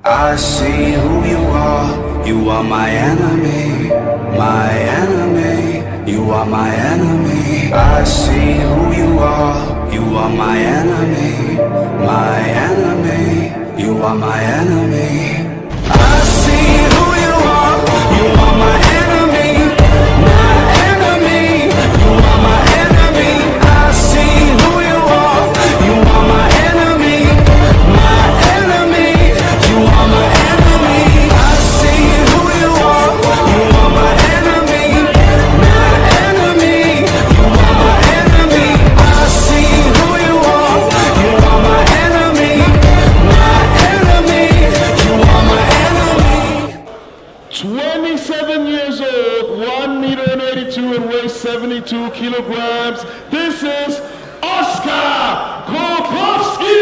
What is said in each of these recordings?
I see who you are my enemy, my enemy, you are my enemy. I see who you are my enemy, my enemy, you are my enemy. I see who you are my enemy, my enemy, you are my enemy. I see who you are my enemy, my enemy, you are my enemy. I see who you are my enemy, my enemy, you are my enemy. I see who you are my enemy, my enemy, you are my enemy. 27 years old, 1 meter and 82 and weighs 72 kilograms. This is Oskar Kokowski!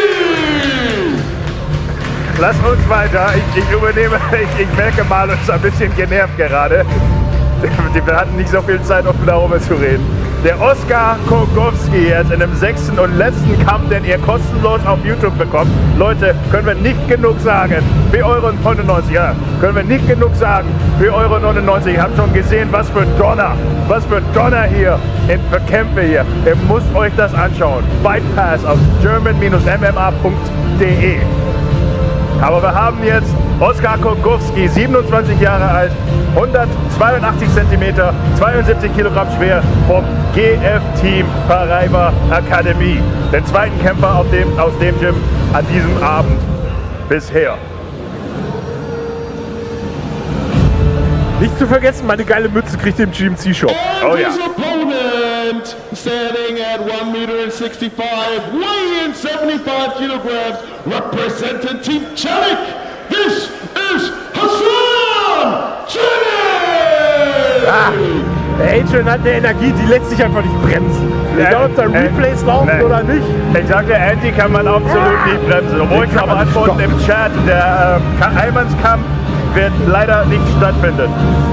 Lass uns weiter. Ich übernehme, ich merke, Marlon ist ein bisschen genervt gerade. Wir hatten nicht so viel Zeit, um darüber zu reden. Der Oskar Kokowski jetzt in dem 6. und letzten Kampf, den ihr kostenlos auf YouTube bekommt. Leute, können wir nicht genug sagen. 4,99 €, ja. Können wir nicht genug sagen. 4,99 €. Ihr habt schon gesehen, was für Donner hier für Kämpfe hier. Ihr müsst euch das anschauen. Fight Pass auf german-mma.de. Aber wir haben jetzt Oskar Kokowski, 27 Jahre alt, 182 cm, 72 Kilogramm schwer, vom GF-Team Paraiba Akademie. Den zweiten Kämpfer aus dem Gym an diesem Abend bisher. Nicht zu vergessen, meine geile Mütze kriegt ihr im GMC-Shop. Oh ja. Standing at 1 meter and 65, weighing 75 kilograms, representing Team Celik. This is Hassan Celik! Adrian hat eine Energie, die lässt sich einfach nicht bremsen. Egal, ob da Replays laufen oder nicht. Ich sagte, Andy kann man absolut nicht bremsen. Obwohl ich aber antworten im Chat, der Einmannskampf wird leider nicht stattfinden.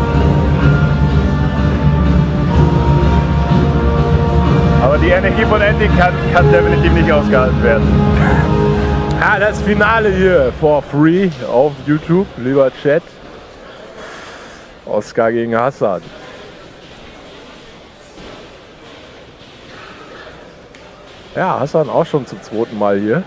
Aber die Energie von Andy kann definitiv nicht ausgehalten werden. Ja, das Finale hier for free auf YouTube, lieber Chat. Oskar gegen Hassan. Ja, Hassan auch schon zum zweiten Mal hier.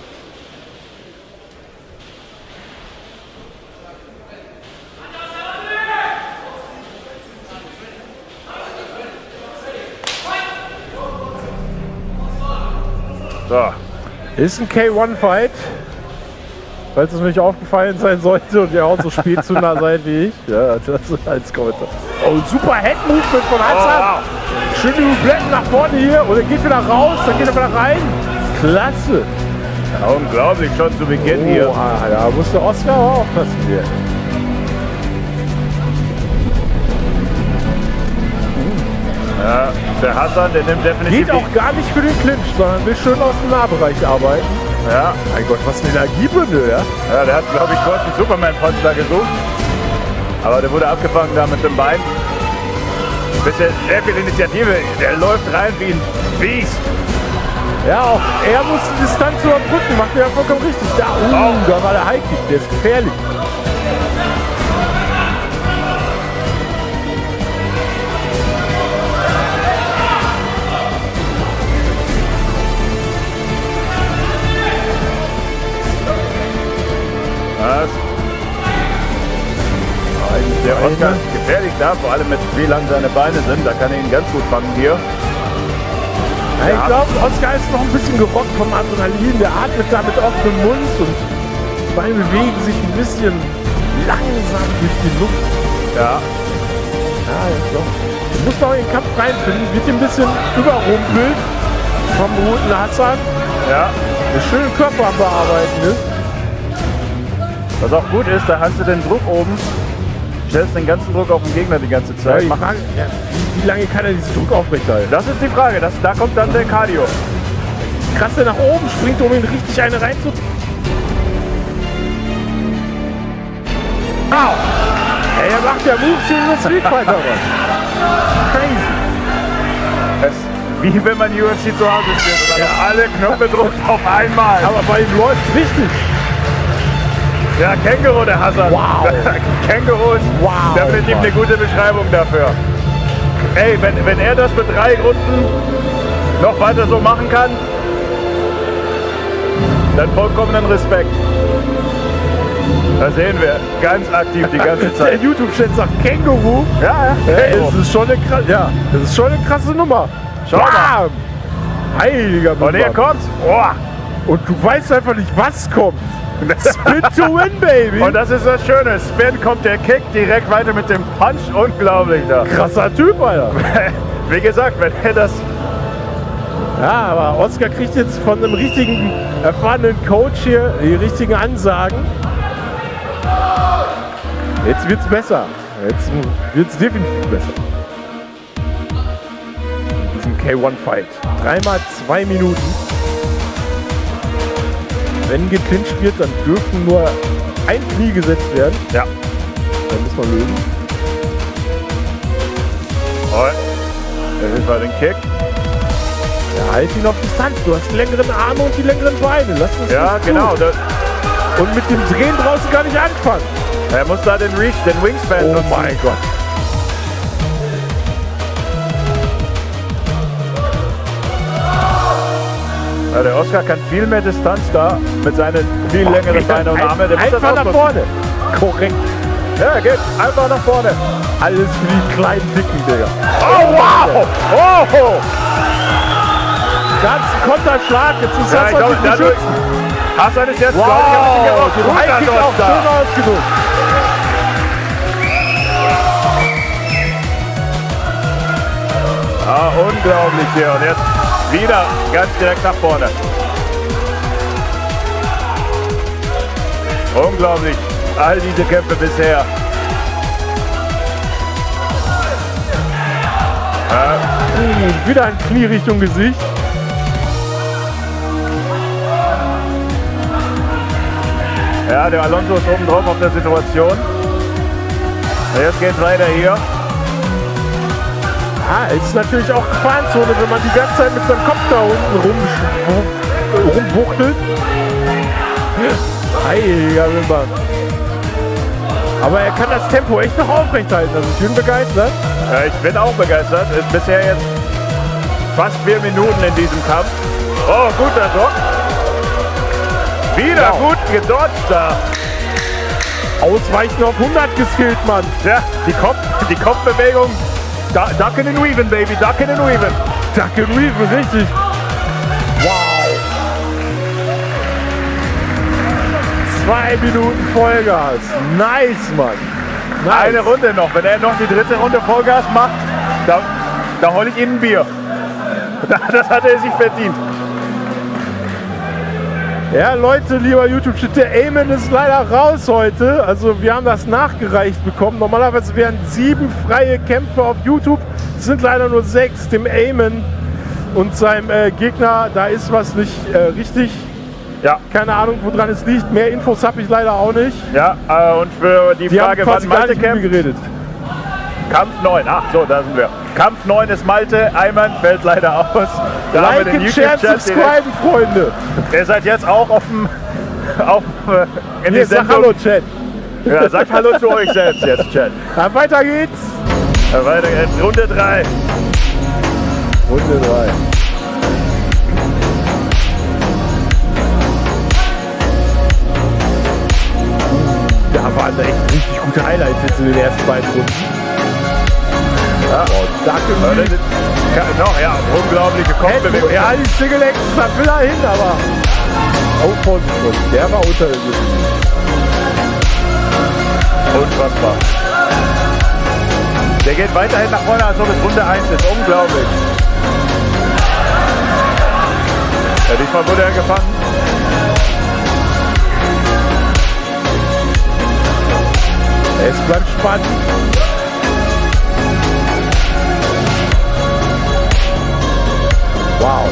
So. Ist ein K1-Fight, falls es mir nicht aufgefallen sein sollte und ihr auch so spät zu nah seid wie ich. Ja, das ist als Kommentar. Oh, super Head-Movement von Hassan. Oh, wow. Schön die Blätter nach vorne hier und er geht wieder raus, dann geht er wieder rein. Klasse. Ja, unglaublich, schon zu Beginn hier. Ja, musste Oskar auch aufpassen hier. Ja, der Hassan, der nimmt definitiv... Geht auch gar nicht für den Clinch, sondern will schön aus dem Nahbereich arbeiten. Ja. Mein Gott, was eine Energiebündel, ja? Ja, der hat, glaube ich, kurz einen Superman-Punch gesucht. Aber der wurde abgefangen da mit dem Bein. Bisschen sehr viel Initiative. Der läuft rein wie ein Biest. Ja, auch er muss die Distanz überbrücken. Macht er ja vollkommen richtig. Da war der Highkick, der ist gefährlich. Was? Der Oskar ist gefährlich da, vor allem mit wie lang seine Beine sind. Da kann er ihn ganz gut fangen hier. Ja, ich glaube, Oskar ist noch ein bisschen gerockt vom Adrenalin. Der atmet da mit offenem Mund und die Beine bewegen sich ein bisschen langsam durch die Luft. Ja. Ja, jetzt doch. Du musst noch in den Kampf reinfinden. Wird ein bisschen überrumpelt vom guten Hassan. Ja. Der schönen Körper am Bearbeiten ist. Was auch gut ist, da hast du den Druck oben. Stellst den ganzen Druck auf den Gegner die ganze Zeit. Ja, wie lange kann er diesen Druck aufrechterhalten? Das ist die Frage. Da kommt dann der Cardio. Krass, der nach oben springt, um ihn richtig eine reinzu... Au! Ey, er macht ja Moves in der Street Fighter. Crazy. Wie wenn man UFC zu Hause spielt und dann alle Knöpfe drückt auf einmal. Aber bei ihm läuft es richtig. Ja, Känguru, der Hazard. Wow. Känguru ist definitiv eine gute Beschreibung dafür. Ey, wenn er das mit 3 Runden noch weiter so machen kann, dann vollkommenen Respekt. Da sehen wir, ganz aktiv die ganze Der Zeit. YouTube-Chat sagt Känguru. Ja, Es ist schon eine das ist schon eine krasse Nummer. Schau mal. Heiliger Und hier Bimbam. kommt's. Boah. Und du weißt einfach nicht, was kommt. Spin to win, baby. Und das ist das Schöne. Spin kommt der Kick direkt weiter mit dem Punch. Unglaublich da. Krasser Typ, Alter. Wie gesagt, wenn er das... Ja, aber Oscar kriegt jetzt von einem richtigen, erfahrenen Coach hier die richtigen Ansagen. Jetzt wird's besser. Jetzt wird's definitiv besser. In diesem K1-Fight. 3x2 Minuten. Wenn geclincht wird, dann dürfen nur ein Knie gesetzt werden. Ja. Dann muss man lösen. Das ist mal den Kick. Ja, halt ihn auf Distanz. Du hast die längeren Arme und die längeren Beine. Lass das Ja, nicht genau. zu. Und mit dem Drehen brauchst du gar nicht anfangen. Er muss da den Reach, den Wingspan Oh nutzen. mein Gott. Ja, der Oscar kann viel mehr Distanz da mit seinen viel längeren Beinen und Armen. Der muss das Einfach nach ausnutzen. vorne. Korrekt. Ja, er geht einfach nach vorne. Alles für die kleinen Dicken, Digga. Oh, wow! Oh! Ganz Konterschlag. Jetzt ist Ja, das ich glaube, natürlich dadurch... beschützen. Hassan ist jetzt, glaube Wow, ich, ein den bisschen gerockt. High-Kick Guter auch Dodge schön da. ausgedrückt. Ah, unglaublich hier. Und jetzt wieder ganz direkt nach vorne. Unglaublich. All diese Kämpfe bisher. Wieder ein Knie Richtung Gesicht. Ja, der Alonso ist oben drauf auf der Situation. Und jetzt geht's weiter hier. Ja, es ist natürlich auch Gefahrenzone, wenn man die ganze Zeit mit seinem Kopf da unten rumbuchtelt. Heiliger Bimbam. Aber er kann das Tempo echt noch aufrechthalten. Also ich bin begeistert. Ja, ich bin auch begeistert. Ist bisher jetzt fast 4 Minuten in diesem Kampf. Oh, guter Druck. Wieder gut gedodged da. Ausweichen auf 100 geskillt, Mann. Ja, die Kopfbewegung. Ducken and weaven, baby. Ducken and weaven. Duck and Weave, richtig. Wow. 2 Minuten Vollgas. Nice, Mann. Nice. Eine Runde noch. Wenn er noch die 3. Runde Vollgas macht, da hole ich ihm ein Bier. Das hat er sich verdient. Ja, Leute, lieber YouTube-Chat, der Amen ist leider raus heute. Also wir haben das nachgereicht bekommen. Normalerweise wären 7 freie Kämpfe auf YouTube. Es sind leider nur 6. Dem Amen und seinem Gegner, da ist was nicht richtig. Ja. Keine Ahnung, woran es liegt. Mehr Infos habe ich leider auch nicht. Ja, und für die Die haben Frage, quasi wann gar Malte nicht mit mir kämpft. geredet. Kampf 9. Ach so, da sind wir. Kampf 9 ist Malte. Ayman fällt leider aus. Da haben wir den Liken, share, YouTube-Chat direkt. subscriben, Freunde. Ihr seid jetzt auch in die Hier, sag Sendung. Hallo, Chat. Ja, sagt Hallo zu euch selbst jetzt, Chat. Ja, weiter geht's. Ja, weiter geht's. Runde 3. Runde 3. Da waren echt richtig gute Highlights jetzt in den ersten beiden Runden. Ja. Danke, Noch, ja, unglaubliche Kopfbewegung. ja, die Single X, da will er hin, aber. Oh, Vorsicht, der war unter der Luft. Unfassbar. Der geht weiterhin nach vorne, als ob es Runde 1 ist. Unglaublich. Ja, diesmal wurde er gefangen. Es bleibt spannend. Wow.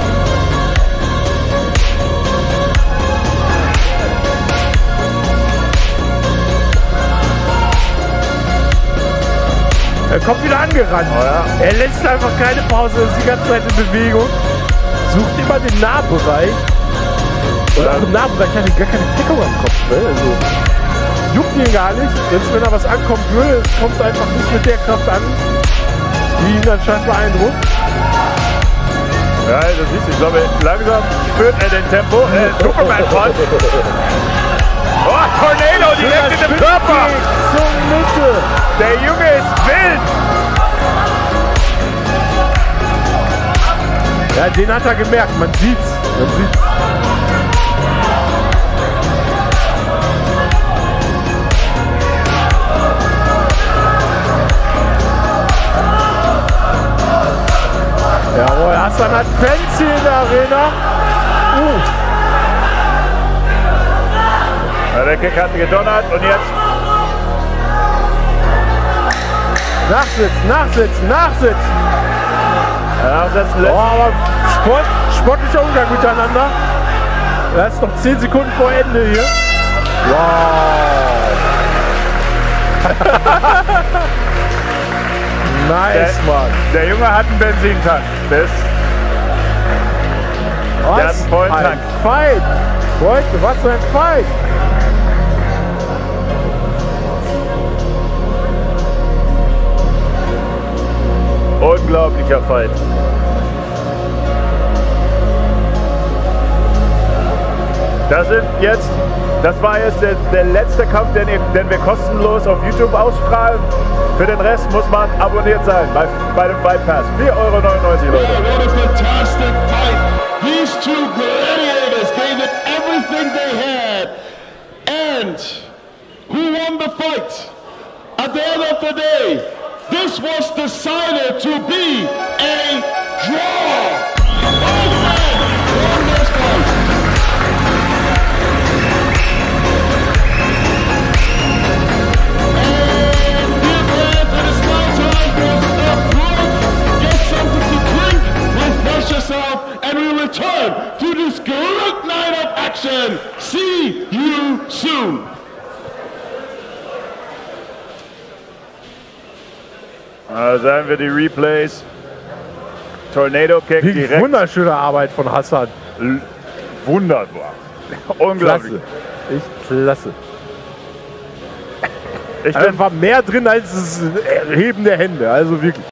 Er kommt wieder angerannt. Oh ja. Er lässt einfach keine Pause, er ist die ganze Zeit in Bewegung. Sucht immer den Nahbereich. Und auch im Nahbereich hat er gar keine Deckung am Kopf. Ne? Also, juckt ihn gar nicht. Selbst wenn da was ankommen würde, es kommt einfach nicht mit der Kraft an, die ihn anscheinend beeindruckt. Ja, das siehst du. Ich glaube, langsam spürt er den Tempo. Superman-Punch. Oh, Tornado direkt in den Körper. Zur Mitte. Der Junge ist wild. Ja, den hat er gemerkt. Man sieht's. Man sieht's. Jawohl, Hassan hat Fans hier in der Arena. Ja, der Kick hat gedonnert und jetzt. Nachsitzen, nachsitzen, nachsitzen. Nachsetzen lässt. Oh, aber sportlicher Umgang miteinander. Das ist noch 10 Sekunden vor Ende hier. Wow. Nice, Mann. Der Junge hat einen Benzintank. Der hat einen vollen Tank. Fight. Leute, was für ein Fight. Unglaublicher Fight. Das war jetzt der letzte Kampf, den wir kostenlos auf YouTube ausstrahlen. Für den Rest muss man abonniert sein bei dem Fight Pass. 4,99 €, Leute. What a fantastic fight. These two gladiators gave it everything they had. And who won the fight? At the end of the day, this was decided to be a draw. And we return to this great night of action. See you soon. Da sehen wir die Replays. Tornado Kick direkt. Wunderschöne Arbeit von Hassan. Wunderbar. Unglaublich. Klasse. Echt klasse. Ich Also bin war mehr drin als das Heben der Hände. Also wirklich.